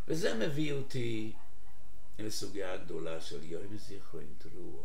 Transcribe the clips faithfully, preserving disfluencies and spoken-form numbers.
וזה מביא אותי לסוגיה הגדולה של יום זיכרון תרועה.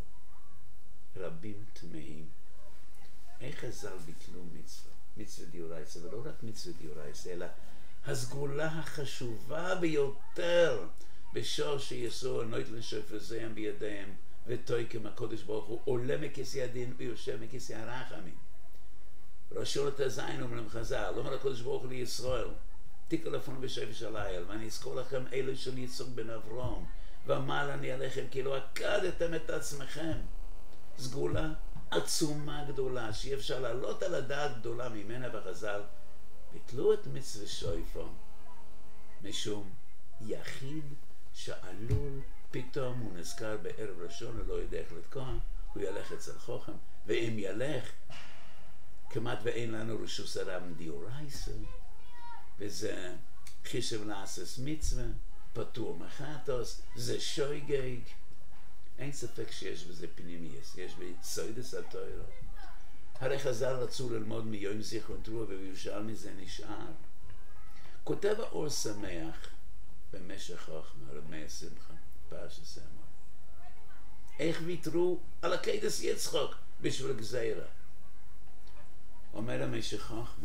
רבים תמהים. איך חז"ל ביטלו מצווה? מצווה דאורייתא, ולא רק מצווה דאורייתא, אלא הסגולה החשובה ביותר בשור שיסור נויטלן שופר זיהם בידיהם ותויקם הקודש ברוך הוא עולה מכיסא הדין ויושב מכיסא הרחמים. ראשו לתזיין אומרים חז"ל, אומר הקודש ברוך הוא לישראל, תיקו לפון בשפש הליל, ואני אזכור לכם אלו של יצחק בן אברהם, ועמל אני עליכם כאילו עקדתם את עצמכם. סגולה עצומה גדולה שאי אפשר לעלות על הדעת גדולה ממנה, וחז"ל ביטלו את מצווה שויפר משום יחיד שעלול פתאום הוא נזכר בערב ראשון ולא יודע איך לתקוע, הוא ילך אצל חוכם, ואם ילך כמעט ואין לנו רשוס הרב דאורייתא, וזה חישב לעשות מצווה, פטור מחטוס, זה שויגג. אין ספק שיש בזה פנימיות, יש בסודות התורה. הרי חז"ל רצו ללמוד מיום זיכרון תרועה ובירושלמי זה נשאר. כותב האור שמח במשך חוכמה, רב מאיר שמחה, פרשת שמח. איך ויתרו על עקדת יצחק בשביל גזירה? אומר המשך חוכמה,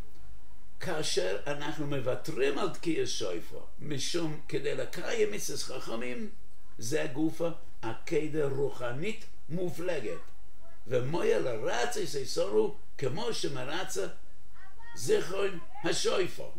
כאשר אנחנו מוותרים על תקיע שויפר משום כדי לקיים מצוות חכמים, זה גופה עקדה רוחנית מופלגת, ומויה לרצה שיסורו כמו שמרצה זיכרון השויפר.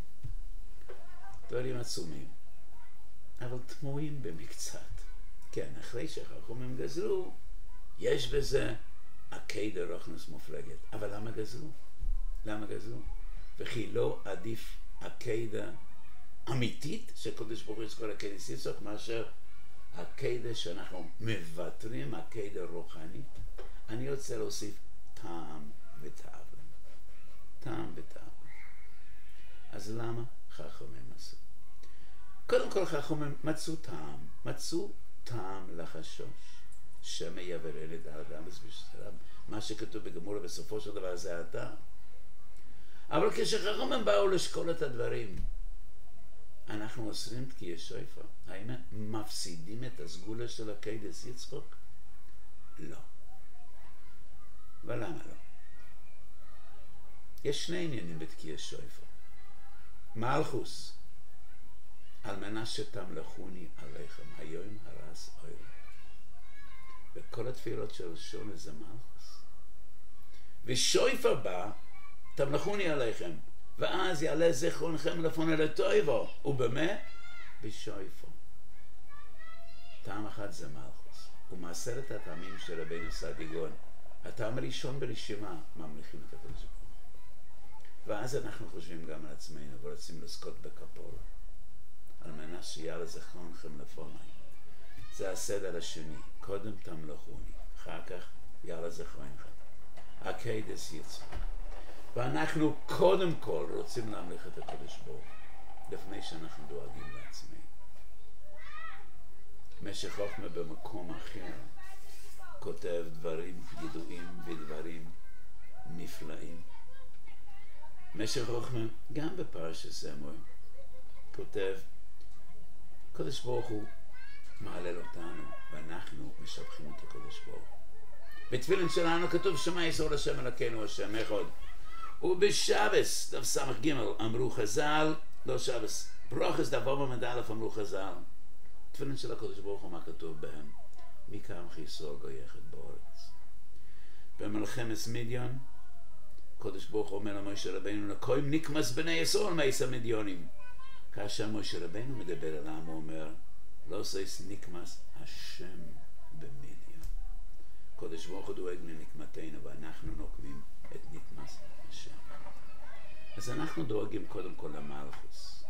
דברים עצומים, אבל תמוהים במקצת. כן, אחרי שחכמים גזרו, יש בזה עקדה רוחנית מופלגת. אבל למה גזרו? למה גזרו? וכי לא עדיף עקדה אמיתית שקודש ברוך הוא יזכור עקדת יצחק מאשר עקדה שאנחנו מוותרים, עקדה רוחנית? אני רוצה להוסיף טעם ותאווה. טעם ותאווה. אז למה חכמים עשו? קודם כל חכמים מצאו טעם, מצאו טעם לחשוש. שמא יברא לדעת אדם בסביבתו. מה שכתוב בגמרא בסופו של דבר זה הטעם. אבל כשחכמים באו לשקול את הדברים, אנחנו אוסרים תקיע שויפר, האם מפסידים את הסגולה של עקדת יצחק? לא. ולמה לא? יש שני עניינים בתקיע שויפר. מלכוס, על מנת שתמלכוני עליכם, היום הרס אוהל. וכל התפילות של שונה זה מלכוס. ושויפר בא, תמלכוני עליכם, ואז יעלה זיכרונכם לפון אל הטויבו, ובמה? בשויפר. טעם אחד זה מלכוס, ומעשרת הטעמים של רבינו סדיגון, הטעם הראשון ברשימה, ממליכים את הקדוש ברוך הוא. ואז אנחנו חושבים גם על עצמנו, ורוצים לזכות בכפורה, על מנת שיעלה זיכרונכם לפון. זה הסדר השני, קודם תמלכוני, אחר כך יעלה זיכרונכם. עקדת יצחק. ואנחנו קודם כל רוצים להמליך את הקדוש ברוך הוא, לפני שאנחנו דואגים לעצמנו. משך חוכמה במקום אחר כותב דברים ידועים ודברים נפלאים. משך חוכמה גם בפרשת שמואל כותב, הקדוש ברוך הוא מעלל אותנו ואנחנו משבחים את הקדוש ברוך הוא. בתפילין שלנו כתוב שמע ישראל השם אלוקינו השם אחד. ובשבס, דף סמך ג' אמרו חז"ל, לא שבס, ברוכס דף עמוד א' אמרו חז"ל, תפילין של הקדוש ברוך הוא מה כתוב בהם? מי קם חיסור גוי אחד בארץ. במלחמת מדיון, הקדוש ברוך הוא אומר למשה רבינו, לקוים נקמס בני ישראל מעש המדיונים. כאשר משה רבינו מדבר אל העם, הוא אומר, לא סייס נקמס השם במדיון. הקדוש ברוך הוא דואג לנקמתנו ואנחנו נוקמים את נקמס השם. אז אנחנו דואגים קודם כל למלכוס.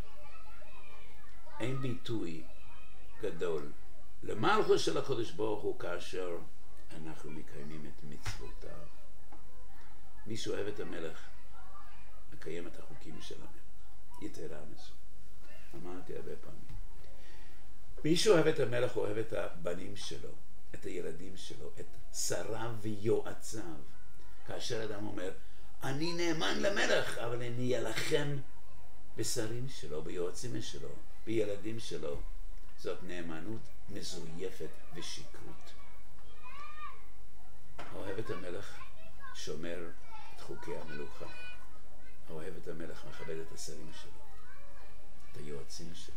אין ביטוי גדול למלכוס של הקדוש ברוך הוא כאשר אנחנו מקיימים את מצוותיו. מי שאוהב את המלך מקיים את החוקים של המלך. יתרה מזו. אמרתי הרבה פעמים. מי שאוהב את המלך אוהב את הבנים שלו, את הילדים שלו, את שריו ויועציו. כאשר אדם אומר, אני נאמן למלך, אבל אני אלחם בשרים שלו, ביועצים שלו, בילדים שלו, זאת נאמנות מזויפת ושקרות. האוהב את המלך שומר את חוקי המלוכה. האוהב את המלך מכבד את השרים שלו, את היועצים שלו.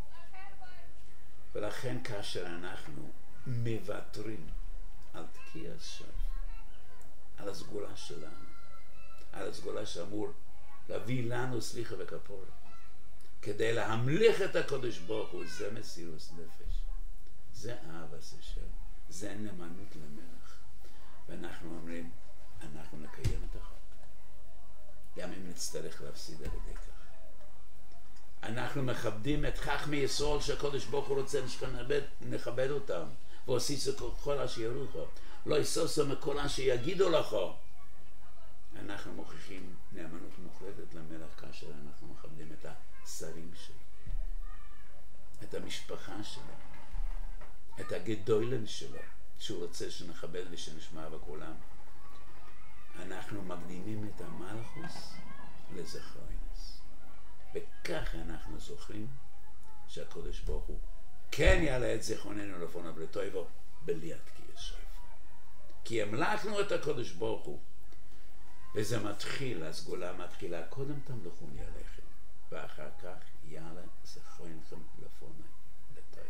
ולכן כאשר אנחנו מוותרים על תקיע השם, על הסגולה שלנו, על הסגולה שאמור להביא לנו סליחה וכפורה, כדי להמליך את הקדוש ברוך הוא, זה מסירות נפש, זה אהבת השם, זה נאמנות למלך. ואנחנו אומרים, אנחנו נקיים את החוק, גם אם נצטרך להפסיד על ידי כך. אנחנו מכבדים את חכמי ישראל שהקדוש ברוך הוא רוצה שנכבד, נכבד אותם, ועושיסו כל אשר יורוכו, לא יסוסו מכל אשר יגידו לכו. אנחנו מוכיחים נאמנות מוחלטת למלך כאשר אנחנו מכבדים את השרים שלו, את המשפחה שלו, את הגדולים שלו, שהוא רוצה שנכבד ושנשמע בכולם. אנחנו מקדימים את המלכוס לזכרוינס, וכך אנחנו זוכרים שהקדוש ברוך הוא כן יעלה את זיכרוננו לפניו לטובו בלי התקיע שופר. כי המלכנו את הקדוש ברוך הוא, וזה מתחיל, הסגולה מתחילה, קודם תמלכוני עליכם, ואחר כך יעלה זיכרונכם לפני לטובו.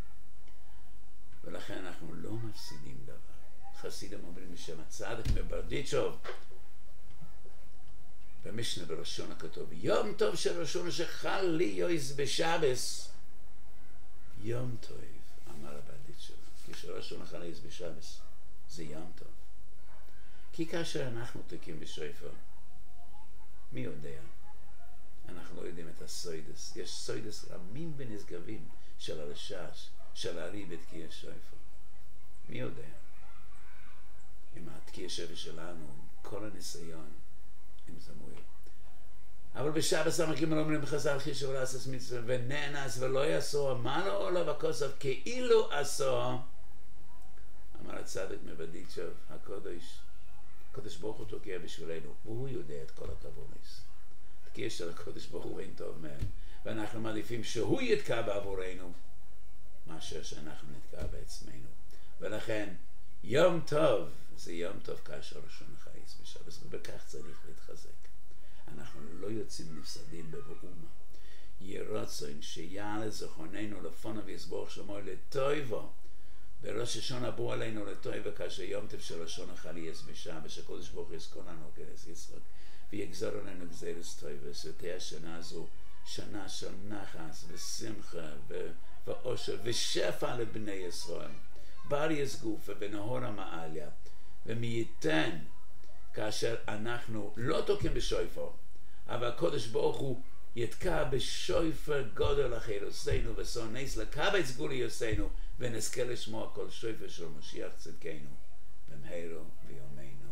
ולכן אנחנו לא מפסידים דבר. חסידים אומרים בשם הצדק מברדיצ'וב, במשנה בראשון הכתוב, יום טוב של ראשון שחל לי יויז בשבס. יום טוב, אמר הברדיצ'וב, כשראשון חל לי יויז בשבס, זה יום טוב. כי כאשר אנחנו תקים בשופר, מי יודע? אנחנו לא יודעים את הסוידס. יש סוידס רמים ונשגבים של הרשש, של הרי בתקיע שופר. מי יודע? עם התקיע שופר שלנו, עם כל הניסיון, עם זה מועיל. אבל בשבס המקים אומרים בחז"ל חישוב לעשות מצווה ונאנס ולא יעשו, מה לא עולה בכוסף כאילו עשו. אמר הצדק מברדיצ'וב, הקודש, הקודש ברוך הוא תוקע בשבילנו, והוא יודע את כל הכוונס. תקיע של הקודש ברוך הוא אין טוב מהם, ואנחנו מעדיפים שהוא יתקע בעבורנו, מאשר שאנחנו נתקע בעצמנו. ולכן, יום טוב, זה יום טוב כאשר ראשון החייס בשבס, ובכך צריך להתחזק. אנחנו לא יוצאים נפסדים בבאומה. יהיה רצון שיעלה זכרוננו לפניו ויסבור שמו לטובו. בראש השון הבוא עלינו לטובו כאשר יום טוב של ראשון החייס בשבס, שקודש ברוך הוא יזכור לנו כנס יצחק, ויגזור עלינו גזירת טובו. ותהיה השנה הזו שנה של נחס ושמחה ואושר ושפע לבני ישראל. בר יסגופה ונהור המעליה, ומי ייתן כאשר אנחנו לא תוקעים בשופר, אבל הקודש ברוך הוא יתקע בשופר גודל אחרוסנו ושונאיס לקבץ גולי יוסנו, ונזכה לשמוע כל שופר של משיח צדקנו במהרה בימינו.